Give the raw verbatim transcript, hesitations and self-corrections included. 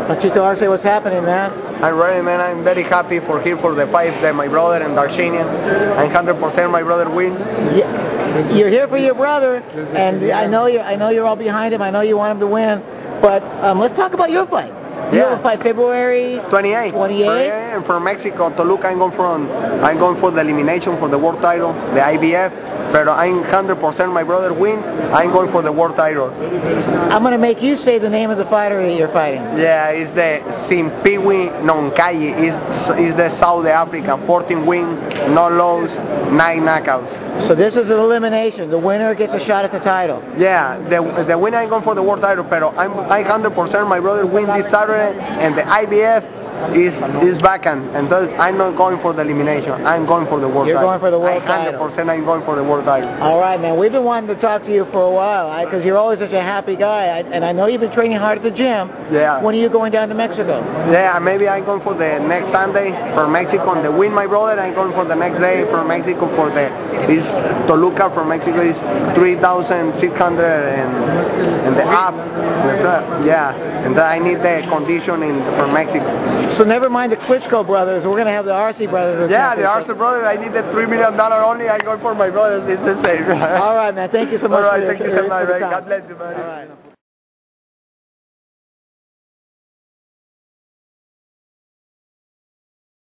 Panchito Arce, what's happening, man? I'm ready, man. I'm very happy for here for the fight that my brother and Darshinian. I'm one hundred percent my brother win. Yeah. You're here for your brother, and I know you. I know you're all behind him. I know you want him to win. But um, let's talk about your fight. You Yeah. have a fight February twenty-eighth. twenty-eighth. And from Mexico, Toluca. I'm going from. I'm going for the elimination for the world title, the I B F. But I'm one hundred percent my brother win. I'm going for the world title. I'm going to make you say the name of the fighter you're fighting. Yeah, it's the Simpiwi Nonkai. It's, it's the South Africa. fourteen wins, no loss, nine knockouts. So this is an elimination. The winner gets a shot at the title. Yeah, the the winner I'm going for the world title, but I'm I'm one hundred percent my brother win this Saturday, and the I B F is is vacant, and thus I'm not going for the elimination. I'm going for the world You're title. going for the world one hundred percent I'm going for the world title. All right, man. We've been wanting to talk to you for a while, because you're always such a happy guy, I, and I know you've been training hard at the gym. Yeah. When are you going down to Mexico? Yeah, maybe I'm going for the next Sunday for Mexico and the win my brother. I'm going for the next day for Mexico for the is Toluca from Mexico is three thousand six hundred and and the up. Yeah, and I need the conditioning for Mexico. So never mind the Klitschko brothers. We're going to have the Arce brothers. Yeah, the Arce brothers. I need the three million dollar only. I'm going for my brothers. It's the same. All right, man. Thank you so much. All right, for thank your, you so for much, the man. time. God bless you, buddy. All right.